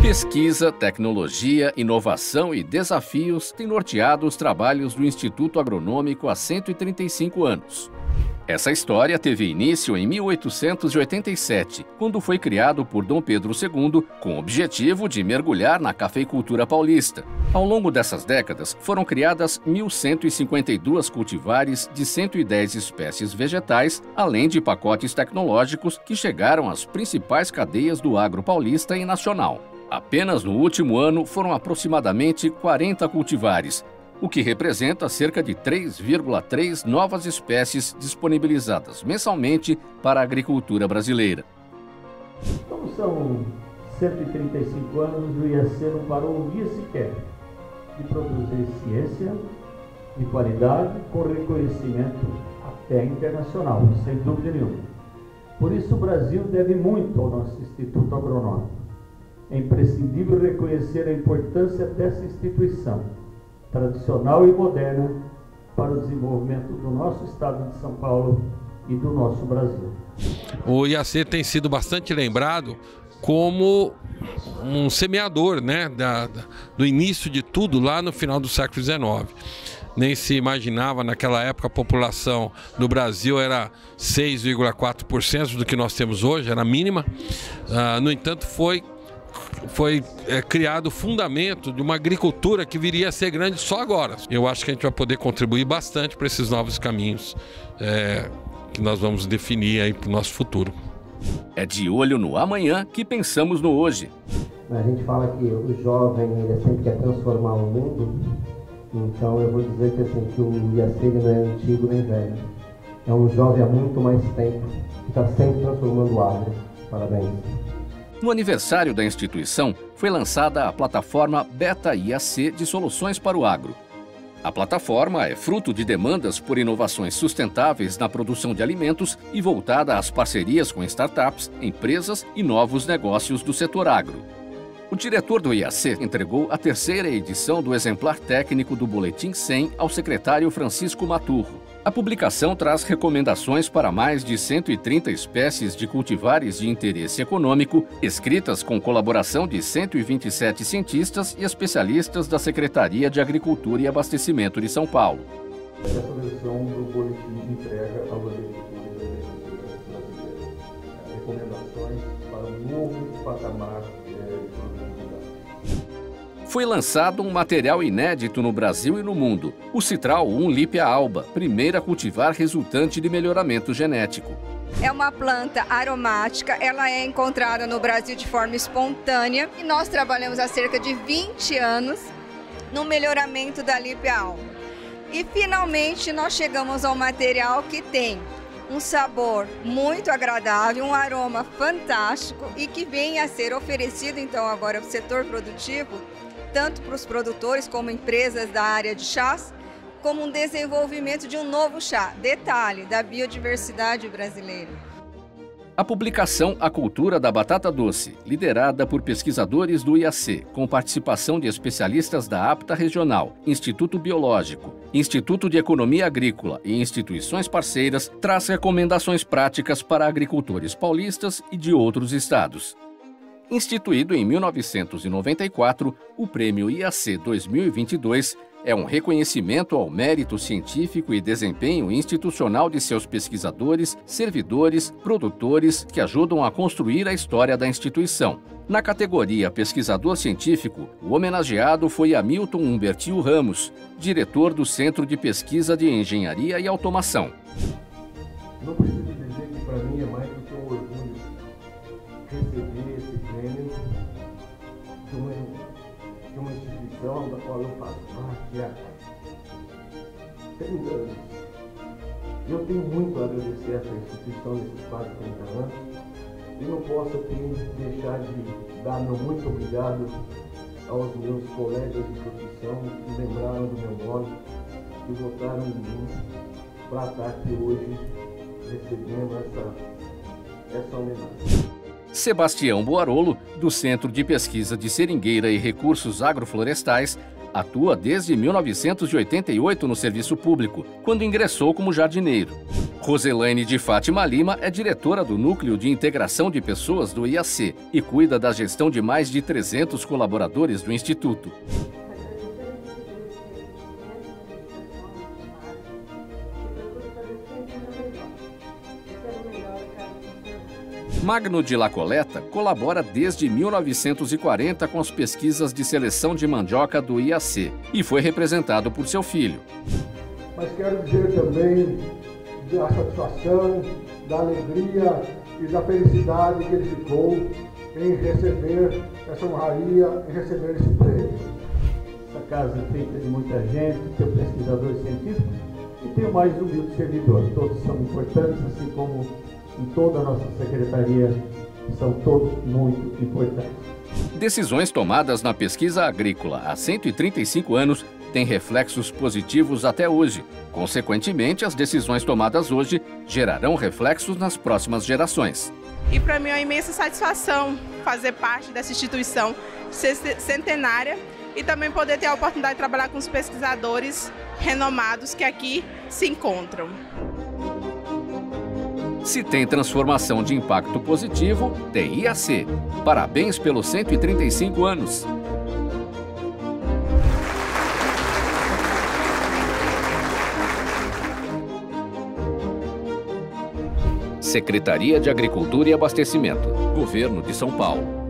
Pesquisa, tecnologia, inovação e desafios têm norteado os trabalhos do Instituto Agronômico há 135 anos. Essa história teve início em 1887, quando foi criado por Dom Pedro II, com o objetivo de mergulhar na cafeicultura paulista. Ao longo dessas décadas, foram criadas 1.152 cultivares de 110 espécies vegetais, além de pacotes tecnológicos que chegaram às principais cadeias do agro paulista e nacional. Apenas no último ano foram aproximadamente 40 cultivares, o que representa cerca de 3,3 novas espécies disponibilizadas mensalmente para a agricultura brasileira. Então são 135 anos e o IAC não parou um dia sequer de produzir ciência de qualidade com reconhecimento até internacional, sem dúvida nenhuma. Por isso o Brasil deve muito ao nosso Instituto Agronômico. É imprescindível reconhecer a importância dessa instituição tradicional e moderna para o desenvolvimento do nosso estado de São Paulo e do nosso Brasil. O IAC tem sido bastante lembrado como um semeador, né, do início de tudo lá no final do século XIX. Nem se imaginava naquela época a população do Brasil era 6,4% do que nós temos hoje, era mínima. No entanto, foi criado o fundamento de uma agricultura que viria a ser grande só agora. Eu acho que a gente vai poder contribuir bastante para esses novos caminhos que nós vamos definir aí para o nosso futuro. É de olho no amanhã que pensamos no hoje. A gente fala que o jovem ele sempre quer transformar o mundo, então eu vou dizer que, assim, que o IAC não é antigo nem velho. É um jovem há muito mais tempo que está sempre transformando o agro. Parabéns. No aniversário da instituição, foi lançada a plataforma Beta IAC de Soluções para o Agro. A plataforma é fruto de demandas por inovações sustentáveis na produção de alimentos e voltada às parcerias com startups, empresas e novos negócios do setor agro. O diretor do IAC entregou a terceira edição do exemplar técnico do Boletim 100 ao secretário Francisco Maturro. A publicação traz recomendações para mais de 130 espécies de cultivares de interesse econômico, escritas com colaboração de 127 cientistas e especialistas da Secretaria de Agricultura e Abastecimento de São Paulo. Essa versão do boletim entrega aos agricultores brasileiros recomendações para um novo patamar de produtividade. Foi lançado um material inédito no Brasil e no mundo, o Citral 1 Lípia alba, primeira cultivar resultante de melhoramento genético. É uma planta aromática, ela é encontrada no Brasil de forma espontânea e nós trabalhamos há cerca de 20 anos no melhoramento da Lípia alba. E finalmente nós chegamos ao material que tem um sabor muito agradável, um aroma fantástico e que vem a ser oferecido então agora para o setor produtivo, tanto para os produtores como empresas da área de chás, como um desenvolvimento de um novo chá, detalhe, da biodiversidade brasileira. A publicação A Cultura da Batata Doce, liderada por pesquisadores do IAC, com participação de especialistas da APTA Regional, Instituto Biológico, Instituto de Economia Agrícola e instituições parceiras, traz recomendações práticas para agricultores paulistas e de outros estados. Instituído em 1994, o Prêmio IAC 2022 é um reconhecimento ao mérito científico e desempenho institucional de seus pesquisadores, servidores, produtores que ajudam a construir a história da instituição. Na categoria Pesquisador Científico, o homenageado foi Hamilton Humbertio Ramos, diretor do Centro de Pesquisa de Engenharia e Automação. Não preciso dizer que para mim é mais do que um orgulho receber esse prêmio de uma instituição da qual eu faço parte há 30 anos. Eu tenho muito a agradecer a essa instituição nesses quase 30 anos e não posso deixar de dar meu muito obrigado aos meus colegas de profissão que lembraram do meu nome e votaram em mim para estar aqui hoje recebendo essa homenagem. Sebastião Boarolo, do Centro de Pesquisa de Seringueira e Recursos Agroflorestais, atua desde 1988 no serviço público, quando ingressou como jardineiro. Roselaine de Fátima Lima é diretora do Núcleo de Integração de Pessoas do IAC e cuida da gestão de mais de 300 colaboradores do Instituto. Magno de La Coleta colabora desde 1940 com as pesquisas de seleção de mandioca do IAC e foi representado por seu filho. Mas quero dizer também da satisfação, da alegria e da felicidade que ele ficou em receber essa honraria, em receber esse prêmio. Essa casa é feita de muita gente, tem pesquisadores científicos e tem o mais humilde servidor. Todos são importantes, assim como em toda a nossa secretaria, são todos muito importantes. Decisões tomadas na pesquisa agrícola há 135 anos têm reflexos positivos até hoje. Consequentemente, as decisões tomadas hoje gerarão reflexos nas próximas gerações. E para mim é uma imensa satisfação fazer parte dessa instituição centenária e também poder ter a oportunidade de trabalhar com os pesquisadores renomados que aqui se encontram. Se tem transformação de impacto positivo, tem IAC. Parabéns pelos 135 anos. Secretaria de Agricultura e Abastecimento, Governo de São Paulo.